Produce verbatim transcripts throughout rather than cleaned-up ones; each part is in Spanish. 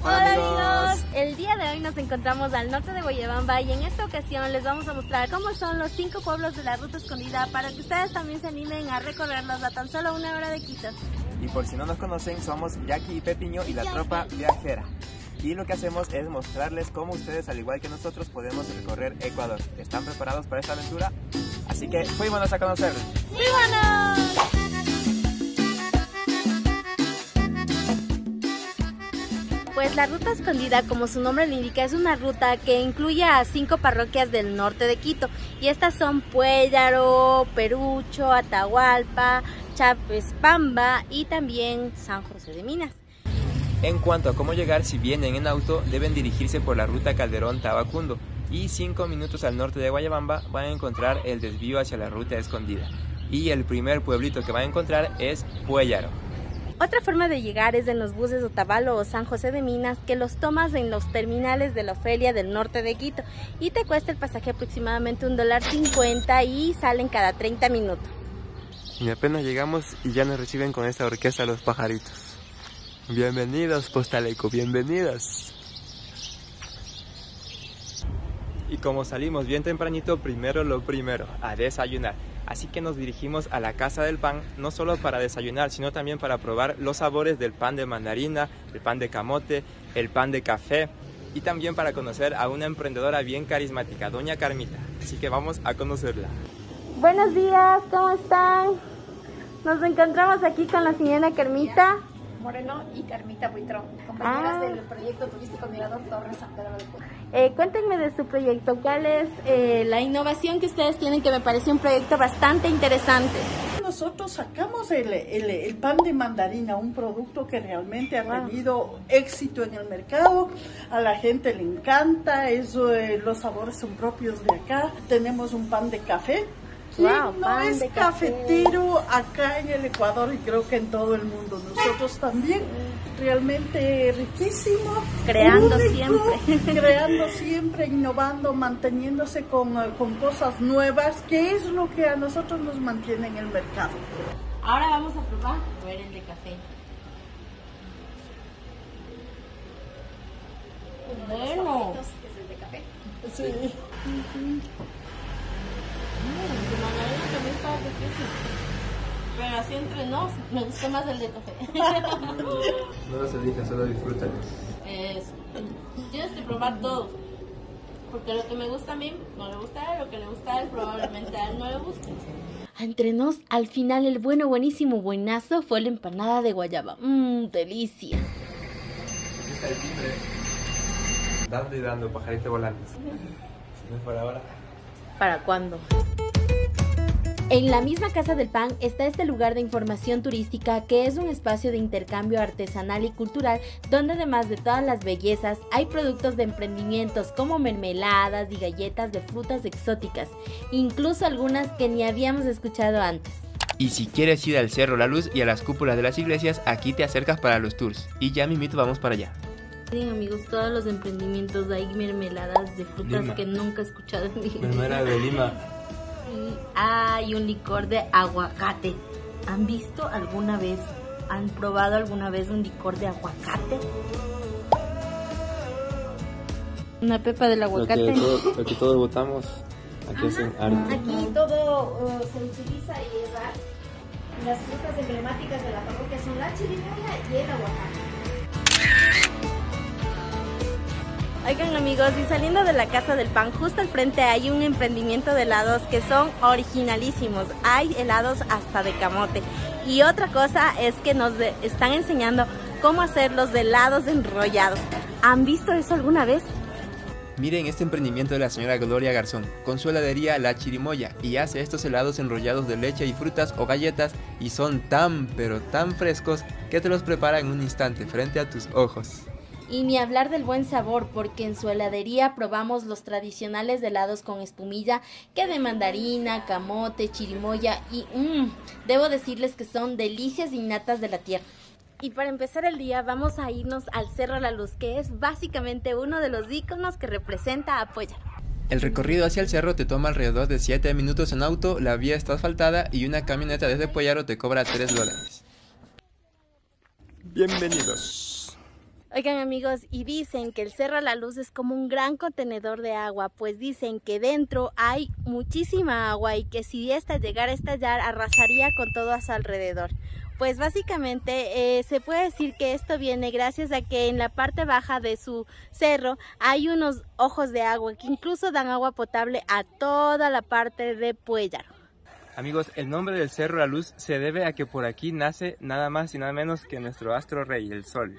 Hola amigos, el día de hoy nos encontramos al norte de Guayabamba y en esta ocasión les vamos a mostrar cómo son los cinco pueblos de la ruta escondida para que ustedes también se animen a recorrerlos a tan solo una hora de Quito. Y por si no nos conocen, somos Jackie y Pepiño y la tropa viajera. Y lo que hacemos es mostrarles cómo ustedes, al igual que nosotros, podemos recorrer Ecuador. ¿Están preparados para esta aventura? Así que fuímonos a conocerlo. ¡Fuímonos! Pues la ruta escondida, como su nombre lo indica, es una ruta que incluye a cinco parroquias del norte de Quito. Y estas son Puellaro, Perucho, Atahualpa, Chapespamba y también San José de Minas. En cuanto a cómo llegar, si vienen en auto, deben dirigirse por la ruta Calderón-Tabacundo. Y cinco minutos al norte de Guayabamba van a encontrar el desvío hacia la ruta escondida. Y el primer pueblito que van a encontrar es Puellaro. Otra forma de llegar es en los buses Otavalo o San José de Minas, que los tomas en los terminales de la Ofelia del norte de Quito y te cuesta el pasaje aproximadamente un dólar cincuenta y salen cada treinta minutos. Y apenas llegamos y ya nos reciben con esta orquesta Los Pajaritos. Bienvenidos, Postaleco, bienvenidos. Y como salimos bien tempranito, primero lo primero, a desayunar. Así que nos dirigimos a la Casa del Pan, no solo para desayunar, sino también para probar los sabores del pan de mandarina, el pan de camote, el pan de café y también para conocer a una emprendedora bien carismática, doña Carmita. Así que vamos a conocerla. Buenos días, ¿cómo están? Nos encontramos aquí con la señora Carmita Moreno y Carmita Buitrón, compañeras ah. del proyecto turístico Mirador Torres San Pedro de Puebla. Eh, cuéntenme de su proyecto, ¿cuál es eh, la innovación que ustedes tienen, que me parece un proyecto bastante interesante? Nosotros sacamos el, el, el pan de mandarina, un producto que realmente ha wow. tenido éxito en el mercado, a la gente le encanta, eso, eh, los sabores son propios de acá. Tenemos un pan de café. Wow, no es de cafetero acá en el Ecuador y creo que en todo el mundo. Nosotros también, realmente riquísimo. Creando único, siempre. Creando siempre, innovando, manteniéndose con, con cosas nuevas, que es lo que a nosotros nos mantiene en el mercado. Ahora vamos a probar a ver el de café. Bueno. Es el de café. Sí. Uh-huh. De mandarina también está difícil, pero así entre nos, me gustó más el de café. No los elijas, solo disfrútalos. Eso. Tienes que probar todo, porque lo que me gusta a mí no le gusta a él, lo que le gusta a él probablemente a él no le guste. Entre nos, al final el bueno, buenísimo, buenazo fue la empanada de guayaba. Mmm, delicia. Aquí está el timbre. Dando y dando, pajarito volando. Si no es por ahora. ¿Para cuándo? En la misma Casa del Pan está este lugar de información turística, que es un espacio de intercambio artesanal y cultural donde, además de todas las bellezas, hay productos de emprendimientos como mermeladas y galletas de frutas exóticas, incluso algunas que ni habíamos escuchado antes. Y si quieres ir al Cerro La Luz y a las cúpulas de las iglesias, aquí te acercas para los tours. Y ya mismito vamos para allá. Miren amigos, todos los emprendimientos, hay mermeladas de frutas Lima. Que nunca he escuchado en mi vida. Mermelada de Lima. Y hay un licor de aguacate. ¿Han visto alguna vez, han probado alguna vez un licor de aguacate? Una pepa del aguacate. Lo que, todo, lo que todos votamos, aquí hacen arte. Aquí todo uh, se utiliza y es arte. Las frutas emblemáticas de la parroquia son la chirimoya y el aguacate. Oigan amigos, y saliendo de la Casa del Pan, justo al frente hay un emprendimiento de helados que son originalísimos. Hay helados hasta de camote. Y otra cosa es que nos de, están enseñando cómo hacer los helados enrollados. ¿Han visto eso alguna vez? Miren este emprendimiento de la señora Gloria Garzón, con su heladería La Chirimoya, y hace estos helados enrollados de leche y frutas o galletas, y son tan pero tan frescos que te los prepara en un instante frente a tus ojos. Y ni hablar del buen sabor, porque en su heladería probamos los tradicionales helados con espumilla, que de mandarina, camote, chirimoya y mmm, debo decirles que son delicias innatas de la tierra. Y para empezar el día vamos a irnos al Cerro La Luz, que es básicamente uno de los íconos que representa a Puellaro. El recorrido hacia el cerro te toma alrededor de siete minutos en auto, la vía está asfaltada y una camioneta desde Puellaro te cobra tres dólares. Bienvenidos. Oigan amigos, y dicen que el Cerro La Luz es como un gran contenedor de agua, pues dicen que dentro hay muchísima agua y que si esta llegara a estallar arrasaría con todo a su alrededor. Pues básicamente eh, se puede decir que esto viene gracias a que en la parte baja de su cerro hay unos ojos de agua que incluso dan agua potable a toda la parte de Puellaro. Amigos, el nombre del Cerro La Luz se debe a que por aquí nace nada más y nada menos que nuestro astro rey, el Sol.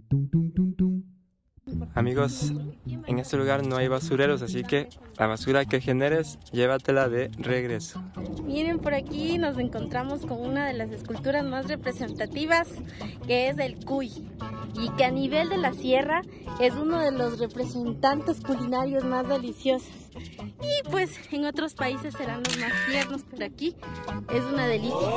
Amigos, en este lugar no hay basureros, así que la basura que generes, llévatela de regreso. Miren, por aquí nos encontramos con una de las esculturas más representativas, que es el cuy, y que a nivel de la sierra es uno de los representantes culinarios más deliciosos. Y pues en otros países serán los más tiernos, pero aquí es una delicia.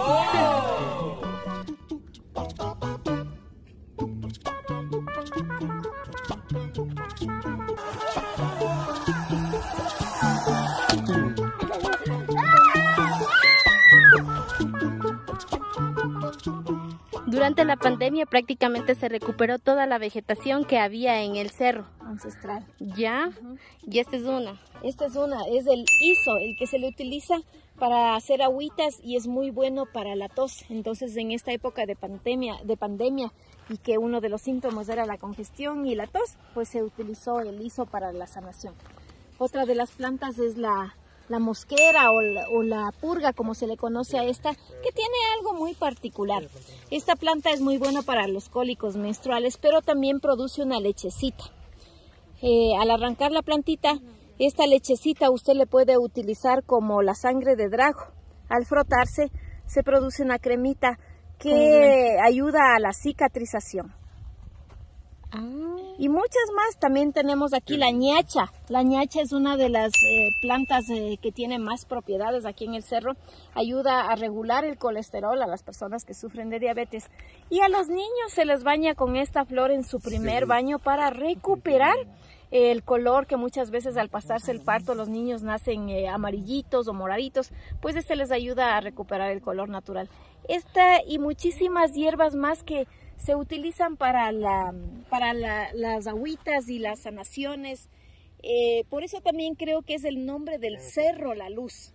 Durante la pandemia prácticamente se recuperó toda la vegetación que había en el cerro Ancestral. ya, uh-huh. Y esta es una. Esta es una, es el hiso, el que se le utiliza para hacer agüitas y es muy bueno para la tos. Entonces en esta época de pandemia, de pandemia y que uno de los síntomas era la congestión y la tos, pues se utilizó el hiso para la sanación. Otra de las plantas es la, la mosquera o la, o la purga, como se le conoce a esta, que tiene algo muy particular. Esta planta es muy buena para los cólicos menstruales, pero también produce una lechecita. Eh, al arrancar la plantita, esta lechecita usted le puede utilizar como la sangre de drago. Al frotarse se produce una cremita que ayuda a la cicatrización. Ah. Y muchas más. También tenemos aquí la ñacha. La ñacha es una de las eh, plantas eh, que tiene más propiedades aquí en el cerro. Ayuda a regular el colesterol a las personas que sufren de diabetes. Y a los niños se les baña con esta flor en su primer baño para recuperar el color que muchas veces al pasarse el parto los niños nacen eh, amarillitos o moraditos, pues este les ayuda a recuperar el color natural. Esta y muchísimas hierbas más que se utilizan para, la, para la, las agüitas y las sanaciones. Eh, por eso también creo que es el nombre del Cerro La Luz.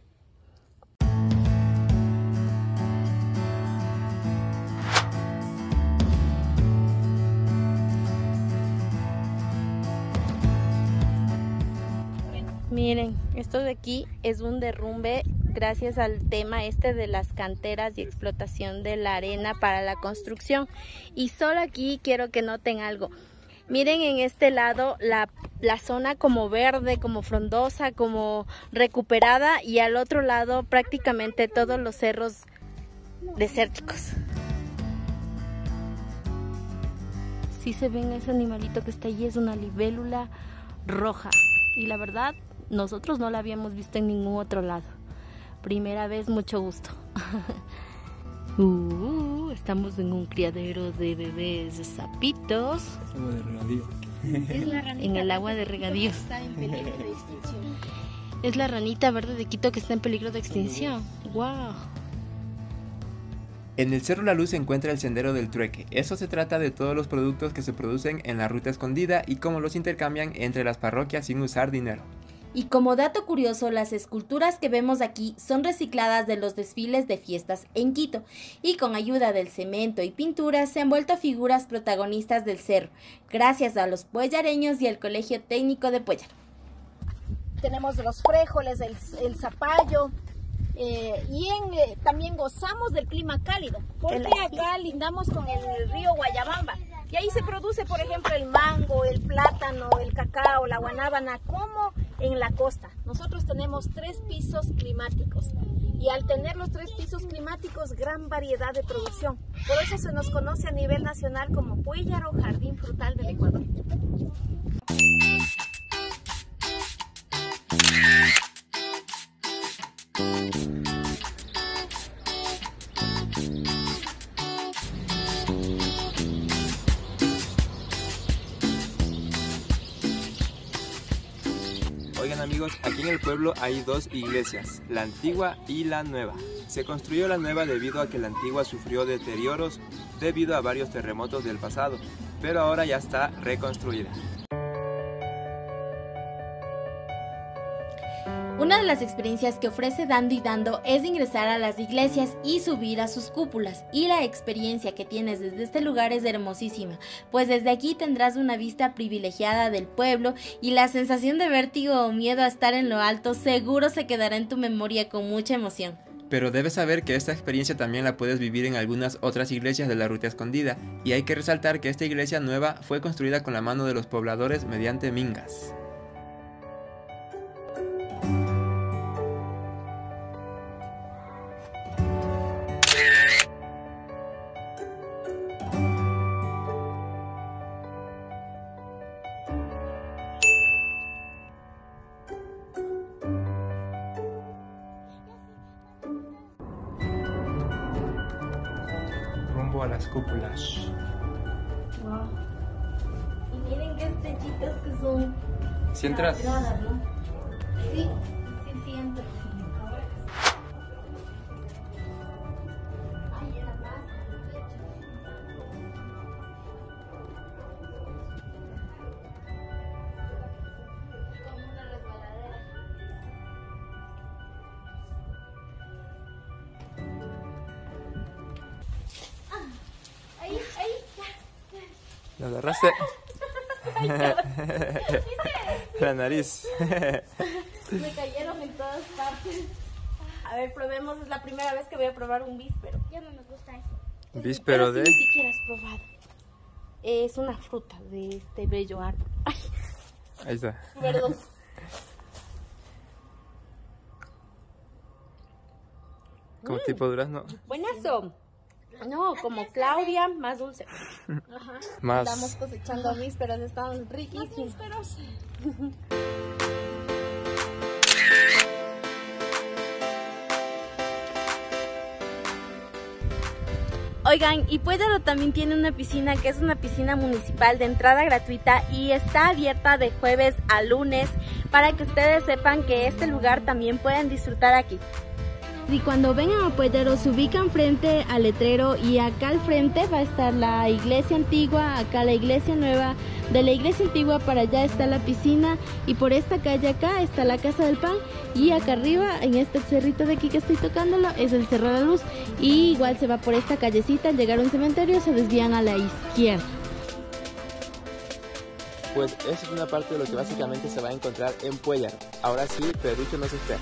Miren, esto de aquí es un derrumbe gracias al tema este de las canteras y explotación de la arena para la construcción. Y solo aquí quiero que noten algo. Miren en este lado la, la zona como verde, como frondosa, como recuperada, y al otro lado prácticamente todos los cerros desérticos. Si se ven ese animalito que está allí, es una libélula roja. Y la verdad, nosotros no la habíamos visto en ningún otro lado. Primera vez, mucho gusto. uh, estamos en un criadero de bebés de sapitos. Agua de regadío. Es la ranita en el agua de regadío. Está en peligro de extinción. Es la ranita verde de Quito que está en peligro de extinción. ¡Wow! En el Cerro La Luz se encuentra el Sendero del Trueque. Eso se trata de todos los productos que se producen en la ruta escondida y cómo los intercambian entre las parroquias sin usar dinero. Y como dato curioso, las esculturas que vemos aquí son recicladas de los desfiles de fiestas en Quito, y con ayuda del cemento y pinturas se han vuelto figuras protagonistas del cerro, gracias a los puellareños y al Colegio Técnico de Puellaro. Tenemos los frijoles, el, el zapallo, eh, y en, eh, también gozamos del clima cálido, porque acá lindamos con el río Guayabamba. Y ahí se produce, por ejemplo, el mango, el plátano, el cacao, la guanábana, como en la costa. Nosotros tenemos tres pisos climáticos y al tener los tres pisos climáticos, gran variedad de producción. Por eso se nos conoce a nivel nacional como Puellaro Jardín Frutal del Ecuador. Oigan amigos, aquí en el pueblo hay dos iglesias, la antigua y la nueva. Se construyó la nueva debido a que la antigua sufrió deterioros debido a varios terremotos del pasado. pero ahora ya está reconstruida. Una de las experiencias que ofrece Dando y Dando es ingresar a las iglesias y subir a sus cúpulas, y la experiencia que tienes desde este lugar es hermosísima, pues desde aquí tendrás una vista privilegiada del pueblo y la sensación de vértigo o miedo a estar en lo alto seguro se quedará en tu memoria con mucha emoción. Pero debes saber que esta experiencia también la puedes vivir en algunas otras iglesias de la Ruta Escondida, y hay que resaltar que esta iglesia nueva fue construida con la mano de los pobladores mediante mingas. Rumbo a las cúpulas. Wow. Y miren qué estrechitas que son. ¿Si entras? Cuadradas, ¿no? Sí, sí, sí entro. Ay, era más estrecho. Como una resbaladera. Ahí, ahí, ya. ¿Lo agarraste? La nariz. Me cayeron en todas partes. A ver, probemos. Es la primera vez que voy a probar un víspero. Ya no me gusta eso. Víspero de... Ni siquiera has probado. Es una fruta de este bello árbol. Ay, Ahí está. perdón. Como tipo durazno. Buenazo. No, como Claudia, más dulce. Ajá. Más. Estamos cosechando vísperos, están riquísimos. Oigan, y Pueyaro también tiene una piscina que es una piscina municipal de entrada gratuita y está abierta de jueves a lunes para que ustedes sepan que este lugar también pueden disfrutar aquí. Y cuando vengan a Pueyaro se ubican frente al letrero y acá al frente va a estar la iglesia antigua, acá la iglesia nueva. De la iglesia antigua para allá está la piscina y por esta calle acá está la Casa del Pan y acá arriba en este cerrito de aquí que estoy tocándolo es el Cerro de la Luz, y igual se va por esta callecita, al llegar a un cementerio se desvían a la izquierda. Pues esa es una parte de lo que básicamente se va a encontrar en Pueyaro. Ahora sí, Perucho nos espera.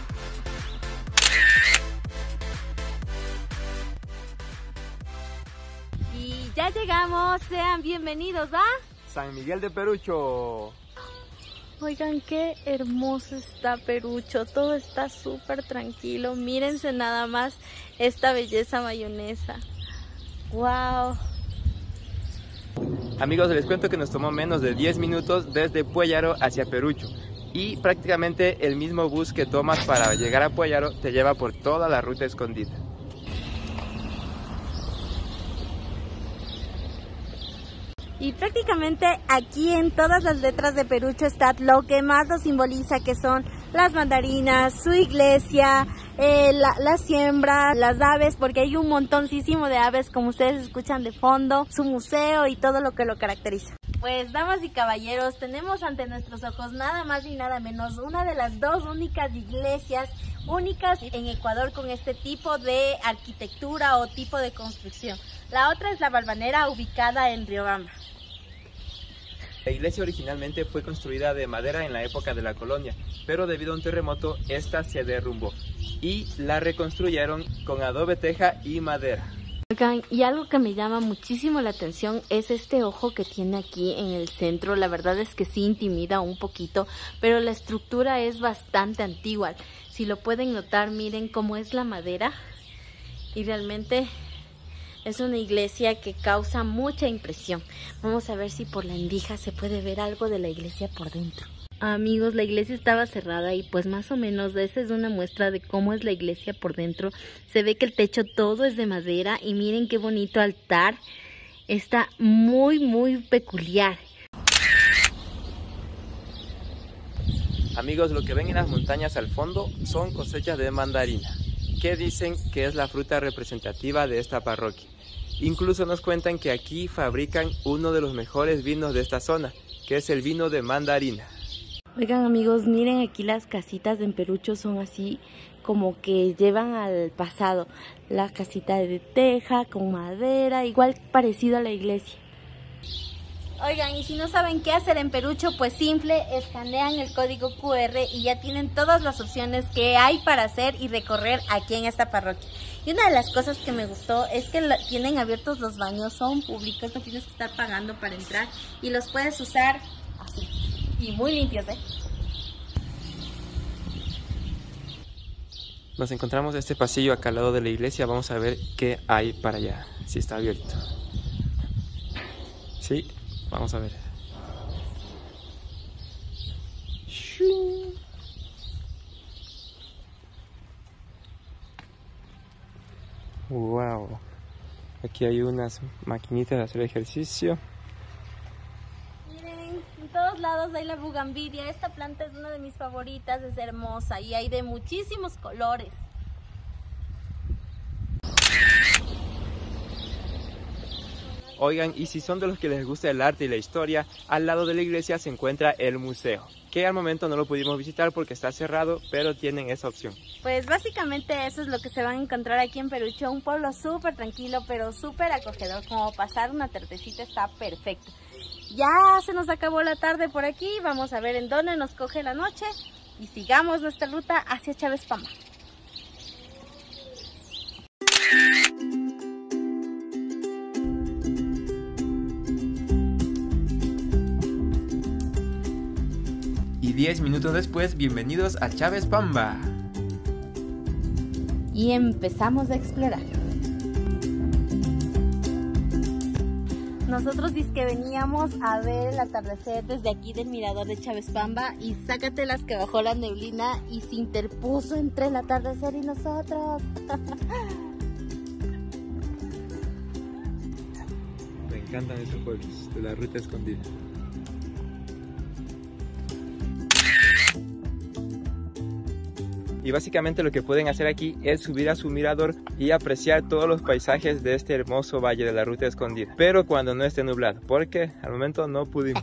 Y ya llegamos, sean bienvenidos a... San Miguel de Perucho. Oigan, qué hermoso está Perucho, todo está súper tranquilo, mírense nada más esta belleza mayonesa. Wow. Amigos, les cuento que nos tomó menos de diez minutos desde Pueyaro hacia Perucho. Y prácticamente el mismo bus que tomas para llegar a Pueyaro te lleva por toda la Ruta Escondida. Y prácticamente aquí en todas las letras de Perucho está lo que más lo simboliza, que son las mandarinas, su iglesia, eh, la, la siembra, las aves, porque hay un montoncísimo de aves como ustedes escuchan de fondo, su museo y todo lo que lo caracteriza. Pues damas y caballeros, tenemos ante nuestros ojos nada más y nada menos una de las dos únicas iglesias únicas en Ecuador con este tipo de arquitectura o tipo de construcción. La otra es la Balvanera, ubicada en Riobamba. La iglesia originalmente fue construida de madera en la época de la colonia, pero debido a un terremoto esta se derrumbó y la reconstruyeron con adobe, teja y madera. Oigan, y algo que me llama muchísimo la atención es este ojo que tiene aquí en el centro. La verdad es que sí intimida un poquito, pero la estructura es bastante antigua. Si lo pueden notar, miren cómo es la madera y realmente es una iglesia que causa mucha impresión. Vamos a ver si por la endija se puede ver algo de la iglesia por dentro. Amigos, la iglesia estaba cerrada y pues más o menos esa es una muestra de cómo es la iglesia por dentro. Se ve que el techo todo es de madera y miren qué bonito altar. Está muy muy peculiar. Amigos, lo que ven en las montañas al fondo son cosechas de mandarina, que dicen que es la fruta representativa de esta parroquia. Incluso nos cuentan que aquí fabrican uno de los mejores vinos de esta zona, que es el vino de mandarina. Oigan amigos, miren aquí las casitas de Emperucho son así como que llevan al pasado. La casita de teja con madera, igual parecido a la iglesia. Oigan, y si no saben qué hacer en Emperucho, pues simple, escanean el código cu erre y ya tienen todas las opciones que hay para hacer y recorrer aquí en esta parroquia. Y una de las cosas que me gustó es que tienen abiertos los baños, son públicos, no tienes que estar pagando para entrar y los puedes usar así, y muy limpios, ¿eh? Nos encontramos este pasillo acá al lado de la iglesia, vamos a ver qué hay para allá, si está abierto. Sí, vamos a ver. Wow, aquí hay unas maquinitas de hacer ejercicio. Miren, en todos lados hay la bugambilia. Esta planta es una de mis favoritas, es hermosa y hay de muchísimos colores. Oigan, y si son de los que les gusta el arte y la historia, al lado de la iglesia se encuentra el museo, que al momento no lo pudimos visitar porque está cerrado, pero tienen esa opción. Pues básicamente eso es lo que se van a encontrar aquí en Emperucho, un pueblo súper tranquilo, pero súper acogedor, como pasar una tardecita está perfecto. Ya se nos acabó la tarde por aquí, vamos a ver en dónde nos coge la noche y sigamos nuestra ruta hacia Chavespamba. Y diez minutos después, bienvenidos a Chavespamba. Y empezamos a explorar. Nosotros dizque veníamos a ver el atardecer desde aquí del mirador de Chavespamba y sácatelas que bajó la neblina y se interpuso entre el atardecer y nosotros. Me encantan esos pueblos de la ruta escondida. Y básicamente lo que pueden hacer aquí es subir a su mirador y apreciar todos los paisajes de este hermoso valle de la ruta escondida. Pero cuando no esté nublado, porque al momento no pudimos.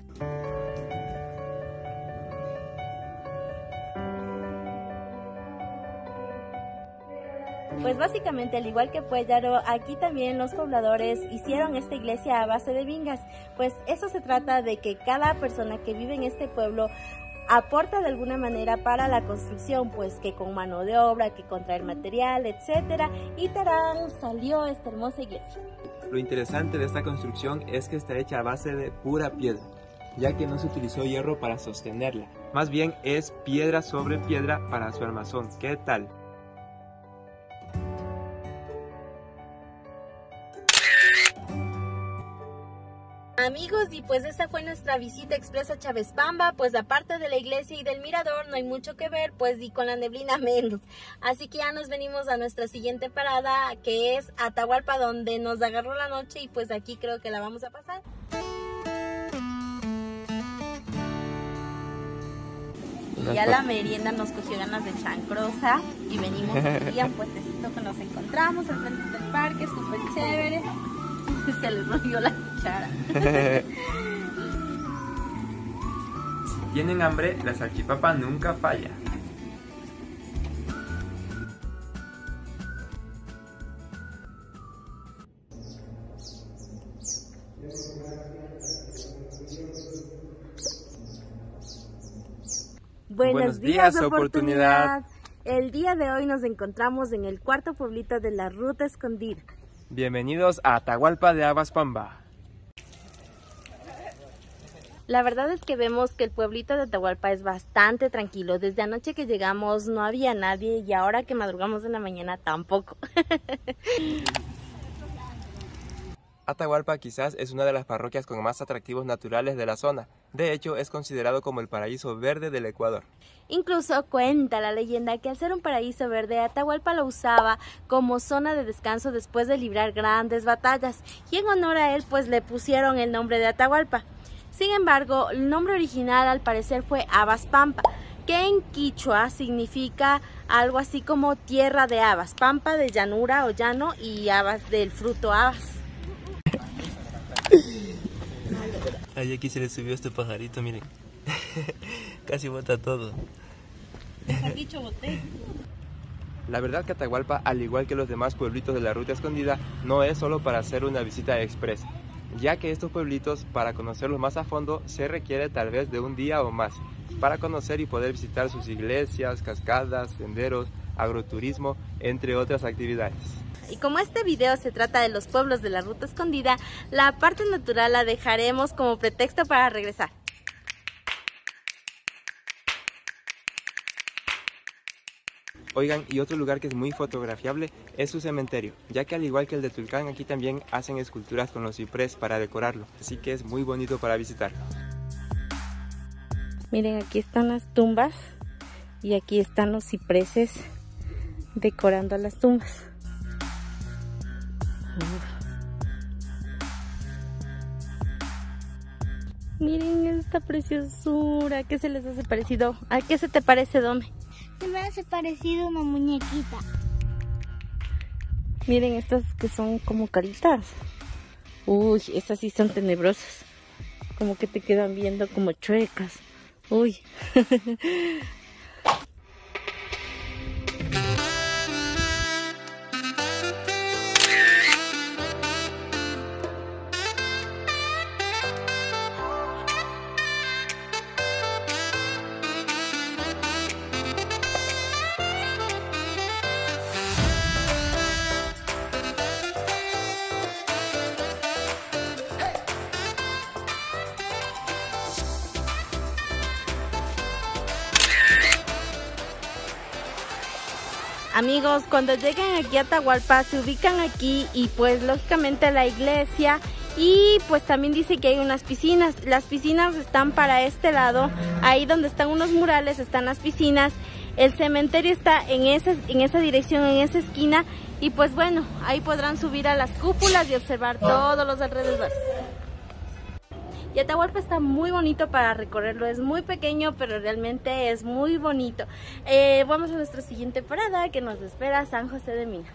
Pues básicamente, al igual que Puellaro, aquí también los pobladores hicieron esta iglesia a base de vingas. Pues eso se trata de que cada persona que vive en este pueblo aporta de alguna manera para la construcción, pues que con mano de obra, que con traer material, etcétera, y tarán, salió esta hermosa iglesia. Lo interesante de esta construcción es que está hecha a base de pura piedra, ya que no se utilizó hierro para sostenerla, más bien es piedra sobre piedra para su armazón. ¿Qué tal? Amigos, y pues esa fue nuestra visita express a Chavespamba. Pues aparte de la iglesia y del mirador no hay mucho que ver, pues y con la neblina menos. Así que ya nos venimos a nuestra siguiente parada, que es Atahualpa, donde nos agarró la noche y pues aquí creo que la vamos a pasar. Y ya la merienda nos cogió ganas de chancrosa y venimos aquí a un puestecito que nos encontramos al frente del parque, súper chévere. Se les rompió la cuchara. Si tienen hambre, la salchipapa nunca falla. Buenos, Buenos días, días, oportunidad. oportunidad. El día de hoy nos encontramos en el cuarto pueblito de la ruta escondida. Bienvenidos a Atahualpa de Chavespamba. La verdad es que vemos que el pueblito de Atahualpa es bastante tranquilo. Desde anoche que llegamos no había nadie y ahora que madrugamos en la mañana tampoco. Atahualpa quizás es una de las parroquias con más atractivos naturales de la zona. De hecho, es considerado como el paraíso verde del Ecuador. Incluso cuenta la leyenda que al ser un paraíso verde, Atahualpa lo usaba como zona de descanso después de librar grandes batallas. Y en honor a él, pues le pusieron el nombre de Atahualpa. Sin embargo, el nombre original al parecer fue Chavespamba, que que en quichua significa algo así como tierra de habas, pampa de llanura o llano y habas del fruto habas. Ay, aquí se le subió este pajarito, miren. Casi bota todo. La verdad que Atahualpa, al igual que los demás pueblitos de la Ruta Escondida, no es solo para hacer una visita express, ya que estos pueblitos, para conocerlos más a fondo, se requiere tal vez de un día o más, para conocer y poder visitar sus iglesias, cascadas, senderos, agroturismo, entre otras actividades. Y como este video se trata de los pueblos de la Ruta Escondida, la parte natural la dejaremos como pretexto para regresar. Oigan, y otro lugar que es muy fotografiable es su cementerio, ya que al igual que el de Tulcán, aquí también hacen esculturas con los ciprés para decorarlo, así que es muy bonito para visitarlo. Miren, aquí están las tumbas y aquí están los cipreses decorando las tumbas. Miren esta preciosura. ¿Qué se les hace parecido? ¿A qué se te parece, Dome? Se me hace parecido una muñequita. Miren estas que son como caritas. Uy, estas sí son tenebrosas. Como que te quedan viendo como chuecas. Uy. Amigos, cuando lleguen aquí a Atahualpa se ubican aquí y pues lógicamente la iglesia y pues también dice que hay unas piscinas. Las piscinas están para este lado, ahí donde están unos murales están las piscinas. El cementerio está en esa, en esa dirección, en esa esquina y pues bueno, ahí podrán subir a las cúpulas y observar todos los alrededores. Y Atahualpa está muy bonito para recorrerlo, es muy pequeño pero realmente es muy bonito. Eh, vamos a nuestra siguiente parada que nos espera San José de Minas.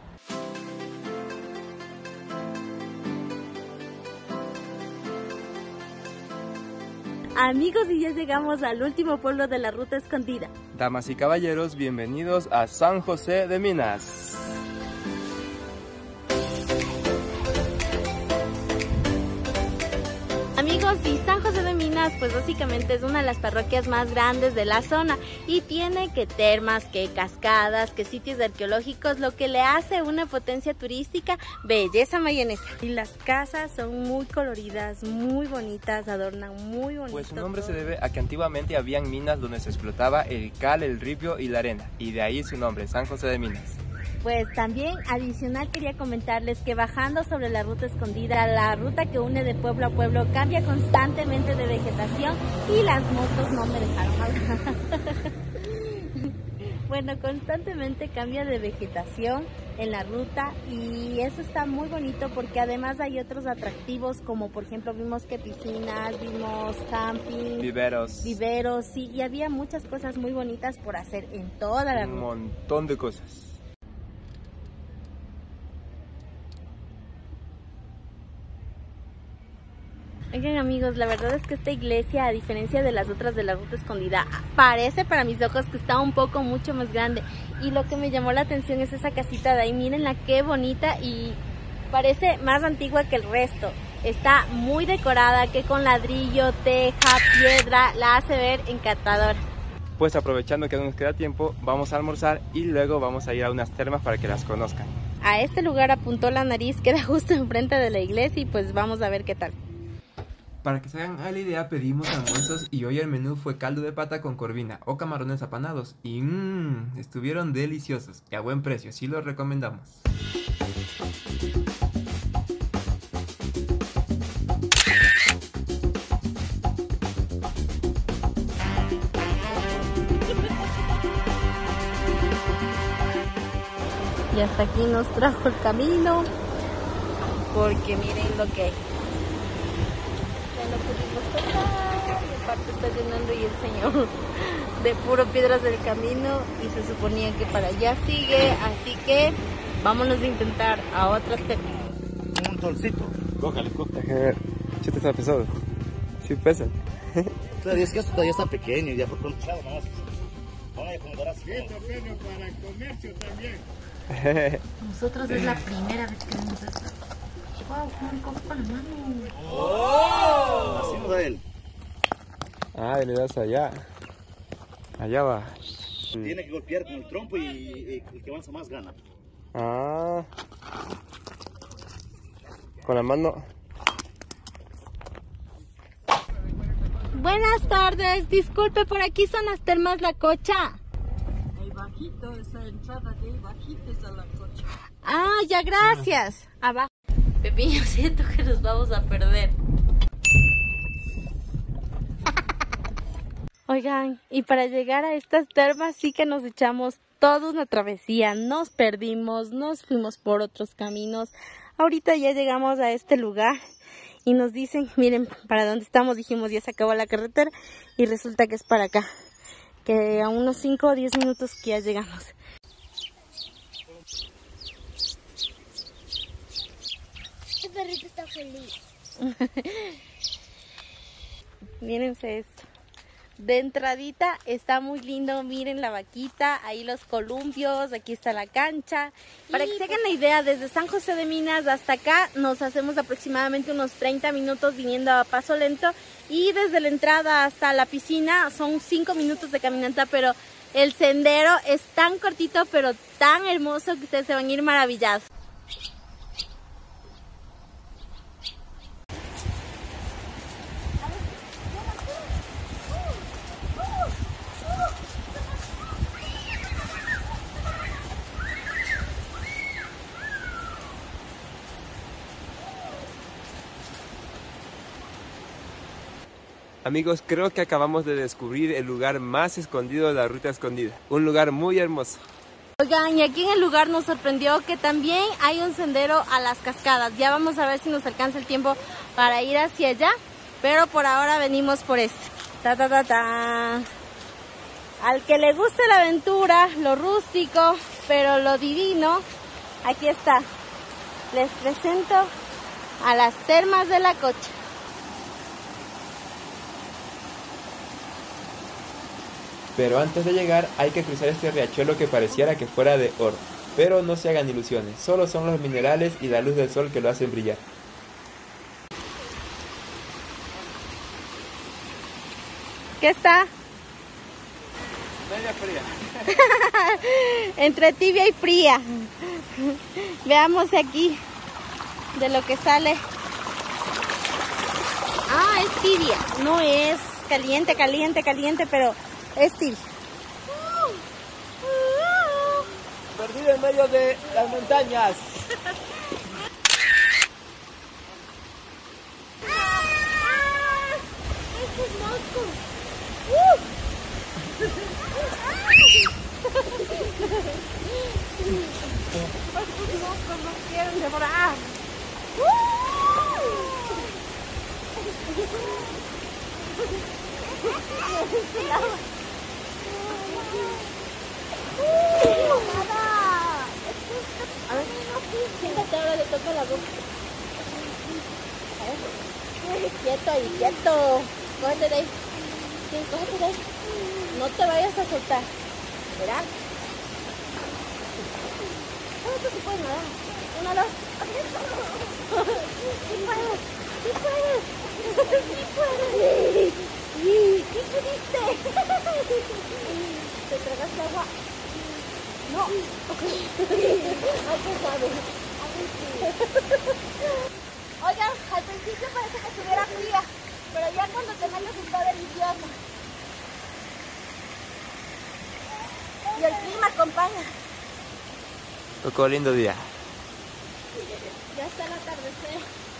Amigos, y ya llegamos al último pueblo de la Ruta Escondida. Damas y caballeros, bienvenidos a San José de Minas. Amigos, y San José de Minas pues básicamente es una de las parroquias más grandes de la zona y tiene que termas, que cascadas, que sitios arqueológicos, lo que le hace una potencia turística, belleza mayonesa. Y las casas son muy coloridas, muy bonitas, adornan muy bonito. Pues su nombre todo. se debe a que antiguamente habían minas donde se explotaba el cal, el ripio y la arena, y de ahí su nombre, San José de Minas. Pues también adicional quería comentarles que bajando sobre la Ruta Escondida, la ruta que une de pueblo a pueblo cambia constantemente de vegetación y las motos no me dejaron hablar. Bueno, constantemente cambia de vegetación en la ruta y eso está muy bonito porque además hay otros atractivos como por ejemplo vimos que piscinas, vimos camping, Viveros. viveros, sí, y había muchas cosas muy bonitas por hacer en toda la ruta. Un montón de cosas. Oigan amigos, la verdad es que esta iglesia, a diferencia de las otras de la Ruta Escondida, parece para mis ojos que está un poco mucho más grande. Y lo que me llamó la atención es esa casita de ahí, mírenla qué bonita y parece más antigua que el resto. Está muy decorada, que con ladrillo, teja, piedra, la hace ver encantadora. Pues aprovechando que no nos queda tiempo, vamos a almorzar y luego vamos a ir a unas termas para que las conozcan. A este lugar apuntó la nariz, queda justo enfrente de la iglesia y pues vamos a ver qué tal. Para que se hagan a la idea, pedimos almuerzos y hoy el menú fue caldo de pata con corvina o camarones apanados y mmm, estuvieron deliciosos y a buen precio, sí los recomendamos. Y hasta aquí nos trajo el camino, porque miren lo que hay. Ya lo pudimos tocar, parte está llenando y el señor de puro piedras del camino y se suponía que para allá sigue, así que vámonos a intentar a otras técnicas. Un tolcito, cójale, cójale. ¿Sí te está pesado? Sí pesa. Claro, es que esto todavía está pequeño, ya por controlado nomás. Vamos a acomodar así. Esto pequeño para el comercio también. Nosotros es la primera vez que vemos esto. Wow, cómo le cojo con la mano. ¡Oh! Así nos da él. Ah, le das allá. Allá va. Tiene que golpear con el trompo y, y el que avanza más gana. Ah. Con la mano. Buenas tardes, disculpe, por aquí son las termas La Cocha. El bajito, esa entrada de ahí bajito es a La Cocha. Ah, ya, gracias. Abajo. Pepiño, siento que nos vamos a perder. Oigan, y para llegar a estas termas sí que nos echamos toda una travesía. Nos perdimos, nos fuimos por otros caminos. Ahorita ya llegamos a este lugar. Y nos dicen, miren, para dónde estamos, dijimos, ya se acabó la carretera y resulta que es para acá. Que a unos cinco o diez minutos que ya llegamos. Este perrito está feliz. Mírense esto. De entradita está muy lindo, miren la vaquita, ahí los columpios, aquí está la cancha. Para que se hagan la idea, desde San José de Minas hasta acá nos hacemos aproximadamente unos treinta minutos viniendo a paso lento. Y desde la entrada hasta la piscina son cinco minutos de caminata, pero el sendero es tan cortito pero tan hermoso que ustedes se van a ir maravillados. Amigos, creo que acabamos de descubrir el lugar más escondido de la ruta escondida. Un lugar muy hermoso. Oigan, y aquí en el lugar nos sorprendió que también hay un sendero a las cascadas. Ya vamos a ver si nos alcanza el tiempo para ir hacia allá. Pero por ahora venimos por este. Ta, ta, ta, ta. Al que le guste la aventura, lo rústico, pero lo divino, aquí está. Les presento a las termas de La Cocha. Pero antes de llegar hay que cruzar este riachuelo que pareciera que fuera de oro. Pero no se hagan ilusiones, solo son los minerales y la luz del sol que lo hacen brillar. ¿Qué está? Media fría. Entre tibia y fría. Veamos aquí de lo que sale. Ah, es tibia, no es caliente, caliente, caliente, pero es tibia. Perdido en medio de las montañas. ¡Este es mosco! Estos moscos no quieren devorar. A ver, siéntate, ahora le toca la boca. Quieto ahí, quieto. Cógete de ahí. Sí, cógete de ahí. No te vayas a soltar. ¿Verás? ¿Cómo tú sí puedes nadar? Una, dos. Sí puedes, sí puedes. Sí puedes. ¿Qué pudiste? ¿Te tragaste agua? No. Ok. Ay, qué sabe. Oigan, al principio parece que estuviera fría, pero ya cuando te metes está deliciosa. Y el clima acompaña. Tocó lindo día. Ya está el atardecer.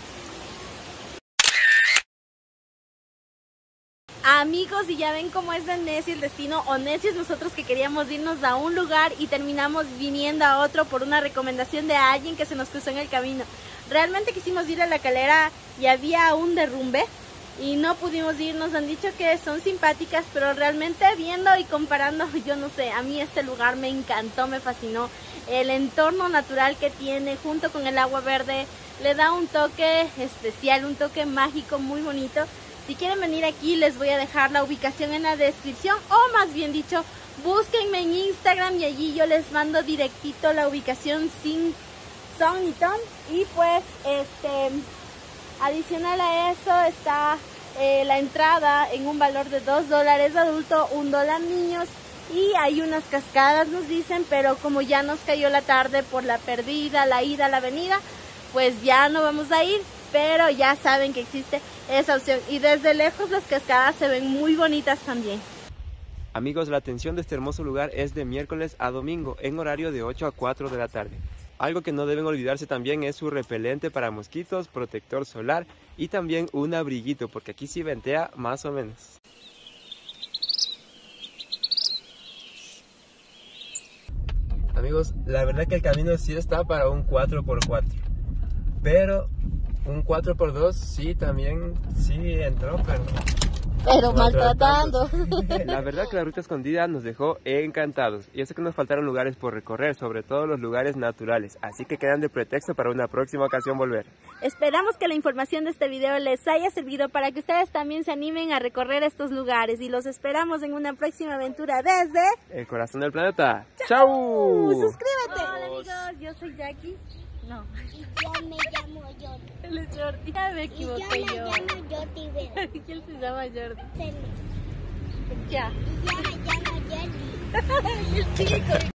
Amigos, y ya ven cómo es de necio el destino, o necios nosotros que queríamos irnos a un lugar y terminamos viniendo a otro por una recomendación de alguien que se nos cruzó en el camino. Realmente quisimos ir a La Calera y había un derrumbe, y no pudimos ir. Nos han dicho que son simpáticas, pero realmente viendo y comparando, yo no sé, a mí este lugar me encantó, me fascinó. El entorno natural que tiene junto con el agua verde le da un toque especial, un toque mágico muy bonito. Si quieren venir aquí les voy a dejar la ubicación en la descripción, o más bien dicho, búsquenme en Instagram y allí yo les mando directito la ubicación sin son ni ton. Y pues este adicional a eso está eh, la entrada en un valor de dos dólares adulto, un dólar niños, y hay unas cascadas nos dicen, pero como ya nos cayó la tarde por la perdida, la ida, la venida, pues ya no vamos a ir, pero ya saben que existe esa opción y desde lejos las cascadas se ven muy bonitas también. Amigos, la atención de este hermoso lugar es de miércoles a domingo en horario de ocho a cuatro de la tarde. Algo que no deben olvidarse también es su repelente para mosquitos, protector solar y también un abriguito, porque aquí sí ventea más o menos. Amigos, la verdad que el camino sí está para un cuatro por cuatro, pero un cuatro por dos sí también sí entró, pero... Pero maltratando. La verdad que la ruta escondida nos dejó encantados. Y eso que nos faltaron lugares por recorrer, sobre todo los lugares naturales. Así que quedan de pretexto para una próxima ocasión volver. Esperamos que la información de este video les haya servido para que ustedes también se animen a recorrer estos lugares. Y los esperamos en una próxima aventura desde... el corazón del planeta. ¡Chao! ¡Suscríbete! Hola amigos, yo soy Jackie. No. Y yo me llamo Jordi. Él es Jordi. Ya me equivoqué y yo. yo. me llamo Jordi Vera. ¿Quién se llama Jordi? Celia. Ya. Y yo me llamo Jordi. El chico.